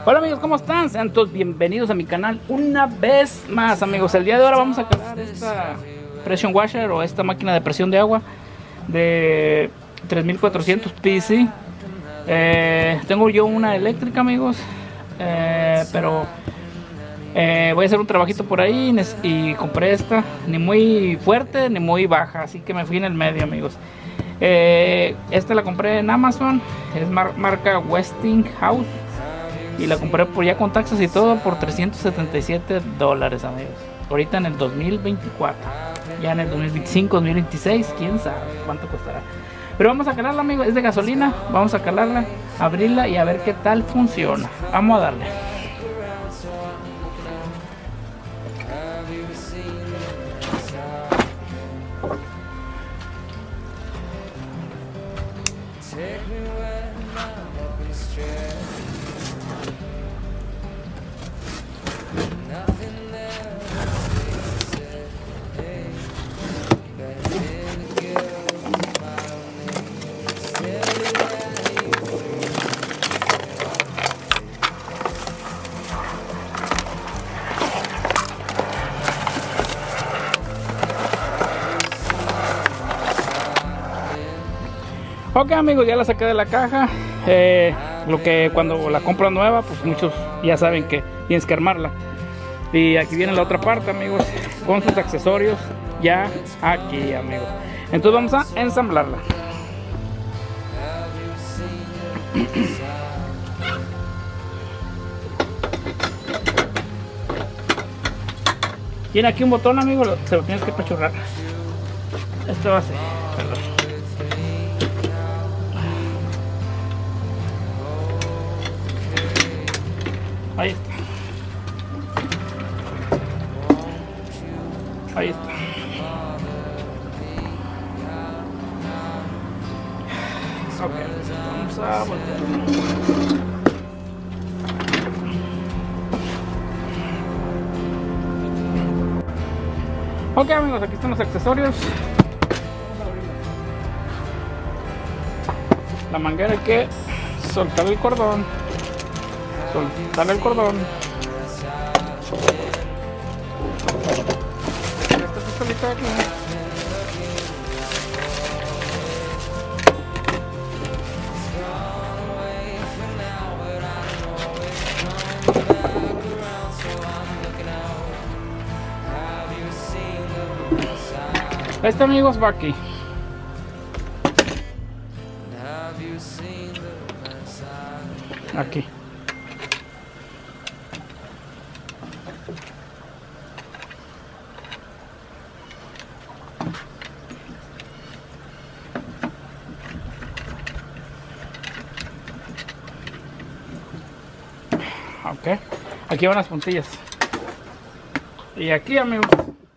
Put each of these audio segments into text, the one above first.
Hola amigos, ¿cómo están? Sean todos bienvenidos a mi canal una vez más, amigos. El día de ahora vamos a cargar esta pressure washer o esta máquina de presión de agua de 3400 PC. Tengo yo una eléctrica, amigos, pero voy a hacer un trabajito por ahí y compré esta, ni muy fuerte ni muy baja, así que me fui en el medio, amigos. Esta la compré en Amazon, es marca Westinghouse, y la compré por ya con taxas y todo por $377, amigos. Ahorita en el 2024, ya en el 2025, 2026, quién sabe cuánto costará. Pero vamos a calarla, amigos, es de gasolina. Vamos a calarla, abrirla y a ver qué tal funciona. Vamos a darle. Ok, amigos, ya la saqué de la caja. Lo que cuando la compro nueva, pues muchos ya saben que tienes que armarla. Y aquí viene la otra parte, amigos, con sus accesorios ya aquí, amigos. Entonces vamos a ensamblarla. Tiene aquí un botón, amigos, se lo tienes que apachurrar. Esto va así, perdón. Ahí está. Ahí está. Ok, vamos a voltear. Ok, amigos, aquí están los accesorios. La manguera hay que soltar el cordón. Soltar el cordón. Esta pistolita de aquí. Este, amigos, va aquí. Aquí. Ok, aquí van las puntillas. Y aquí, amigos,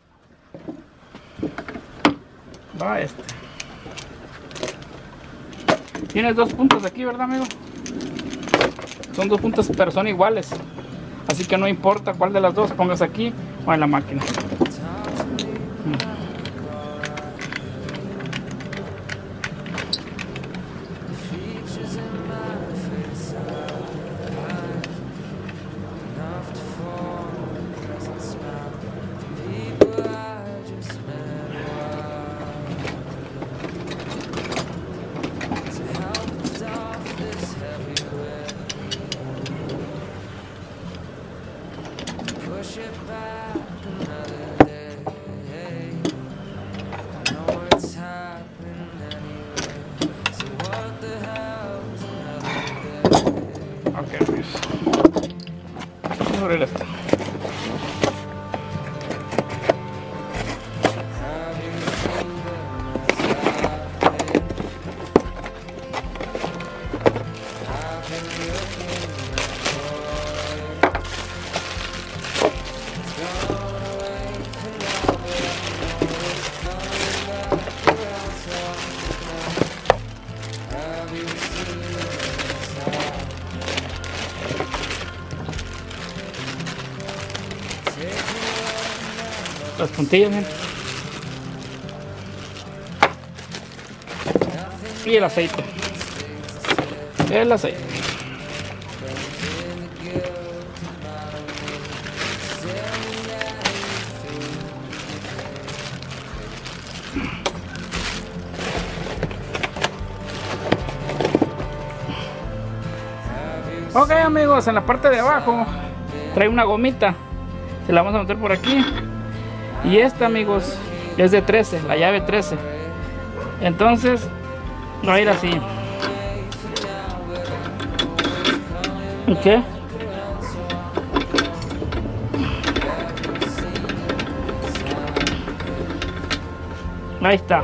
va este. Tienes dos puntos aquí, ¿verdad, amigo? Son dos puntos, pero son iguales, así que no importa cuál de las dos pongas aquí o en la máquina. Ok, amigos, vamos a abrir esto. Las puntillas, miren. Y el aceite. El aceite. Ok amigos, en la parte de abajo trae una gomita, se la vamos a meter por aquí. Y esta amigos es de 13, la llave 13. Entonces va a ir así. Ok. Ahí está.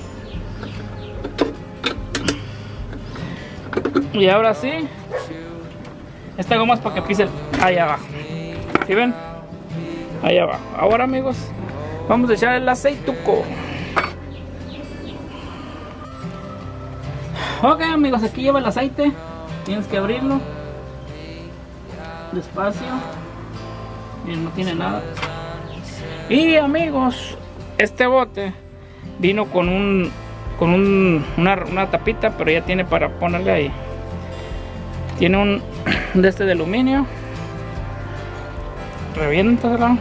Y ahora sí, esta goma es para que pise ahí abajo. ¿Sí ven? Ahí abajo. Ahora amigos, vamos a echar el aceituco. Ok amigos, aquí lleva el aceite. Tienes que abrirlo despacio. Bien, no tiene nada. Y amigos, este bote vino con una tapita, pero ya tiene para ponerle ahí. Tiene un de este de aluminio. Reviéntaselo.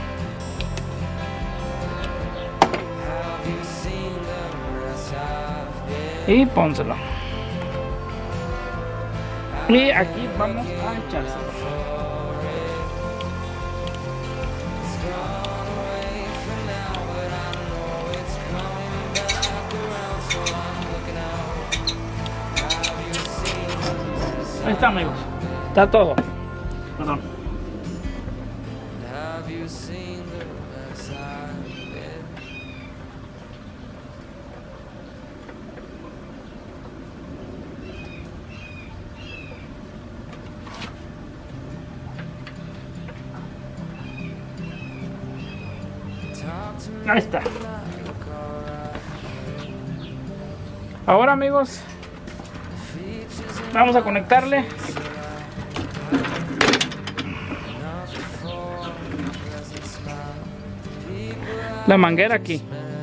Y pónselo. Y aquí vamos a echárselo. Ahí está amigos. Está todo. Perdón. Ahí está. Ahora amigos, vamos a conectarle la manguera aquí.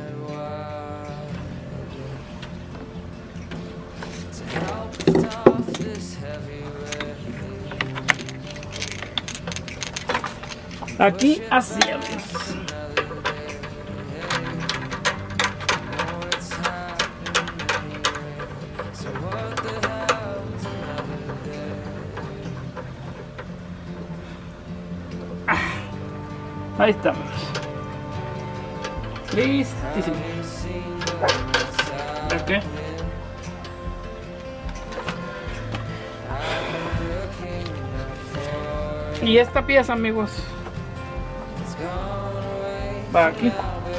Aquí así amigos. Ahí estamos. Listísimo. Okay. Y esta pieza amigos va aquí.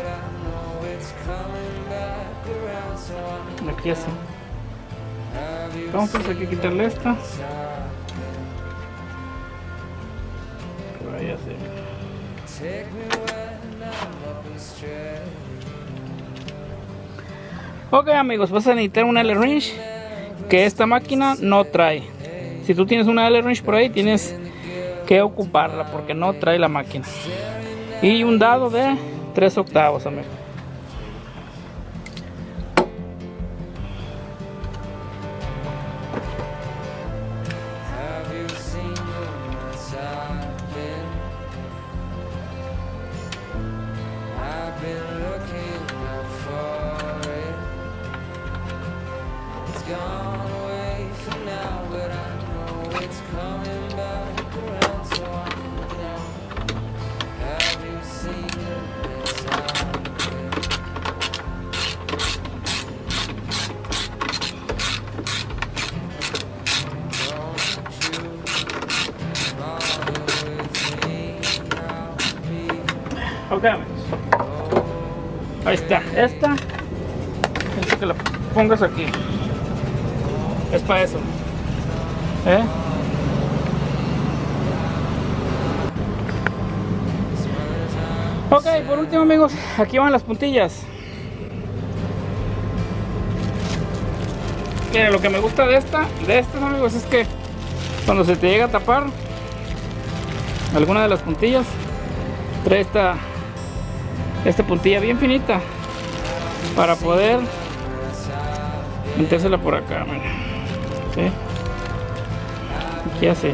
Aquí así. Entonces hay que quitarle esta. Ahí así. Ok amigos, vas a necesitar una L-Wrench que esta máquina no trae. Si tú tienes una L-Wrench por ahí, tienes que ocuparla porque no trae la máquina. Y un dado de 3/8 amigos. Ok, ahí está. Esta es que la pongas aquí. Es para eso. Ok, por último amigos, aquí van las puntillas. Mira, lo que me gusta de estas amigos es que cuando se te llega a tapar alguna de las puntillas, trae esta puntilla bien finita para poder metérsela por acá, mira. ¿Sí? Aquí así.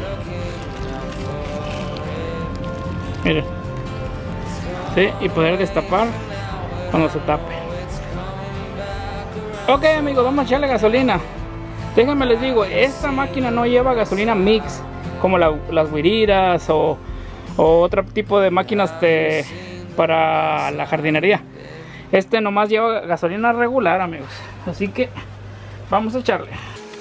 Miren. ¿Sí? Y poder destapar cuando se tape. Ok amigos, vamos a echarle gasolina. Déjenme les digo, esta máquina no lleva gasolina mix como las guiriras o otro tipo de máquinas para la jardinería. Este nomás lleva gasolina regular, amigos. Así que vamos a echarle.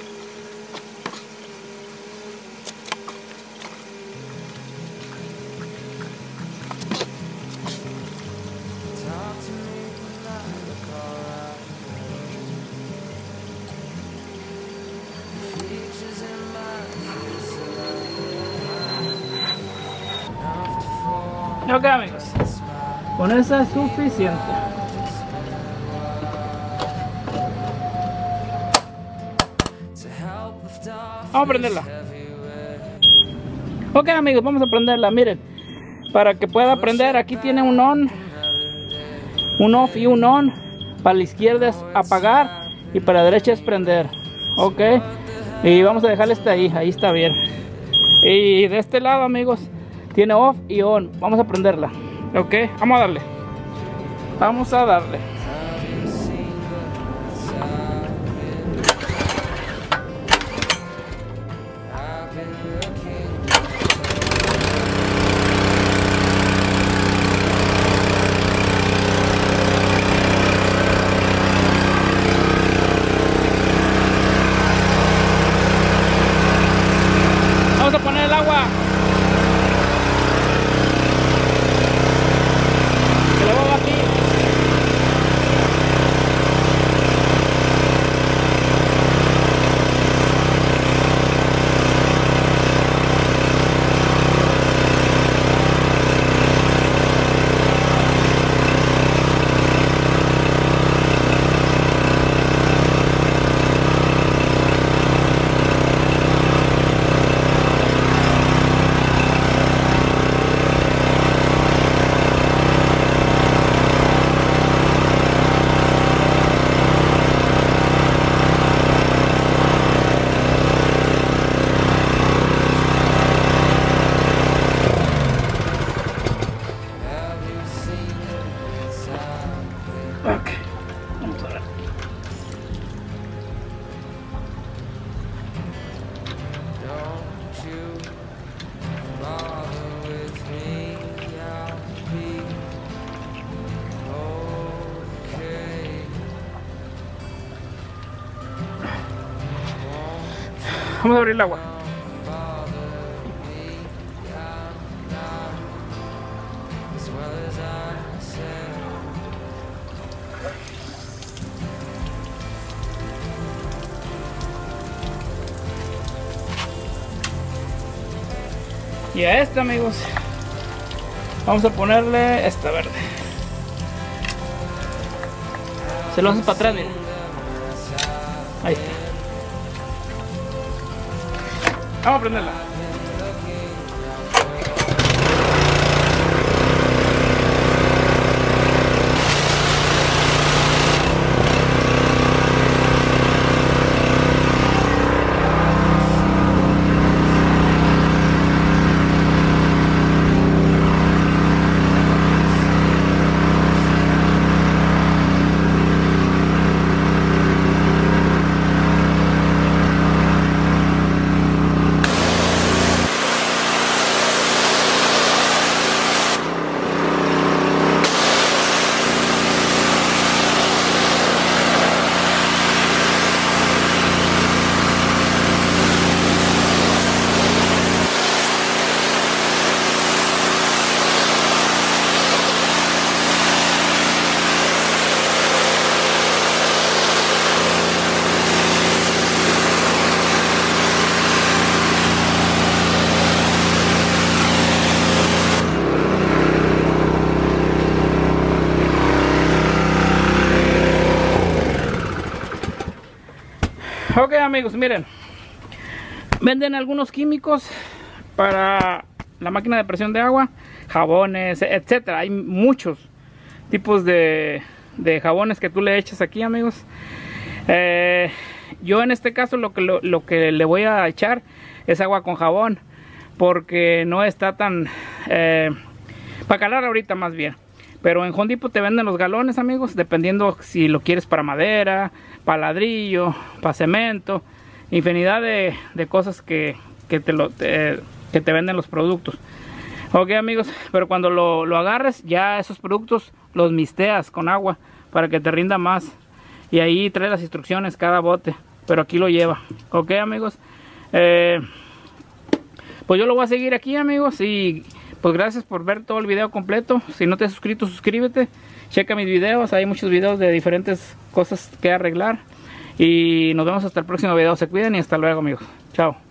Ok, amigos, con esa es suficiente. Vamos a prenderla. Ok, amigos, vamos a prenderla. Miren, para que pueda prender, aquí tiene un on, un off y un on. Para la izquierda es apagar y para la derecha es prender. Ok, y vamos a dejarle ahí está bien. Y de este lado, amigos, tiene off y on. Vamos a prenderla. Ok, vamos a darle. Vamos a darle. Vamos a poner el agua. Ok, vamos a ver. Vamos a abrir el agua. Y a esta, amigos, vamos a ponerle esta verde. Se lo haces para atrás, miren. Ahí está. Vamos a prenderla. Ok, amigos, miren, venden algunos químicos para la máquina de presión de agua, jabones, etcétera. Hay muchos tipos de jabones que tú le echas aquí, amigos. Yo en este caso lo que le voy a echar es agua con jabón, porque no está tan para calar ahorita, más bien. Pero en Home Depot te venden los galones, amigos, dependiendo si lo quieres para madera, para ladrillo, para cemento. infinidad de cosas que te venden los productos. Ok amigos, pero cuando lo agarres, ya esos productos los misteas con agua para que te rinda más. Y ahí trae las instrucciones cada bote, pero aquí lo lleva. Ok amigos, pues yo lo voy a seguir aquí amigos. Y pues gracias por ver todo el video completo. Si no te has suscrito, suscríbete. Checa mis videos, hay muchos videos de diferentes cosas que arreglar. Y nos vemos hasta el próximo video. Se cuidan y hasta luego amigos. Chao.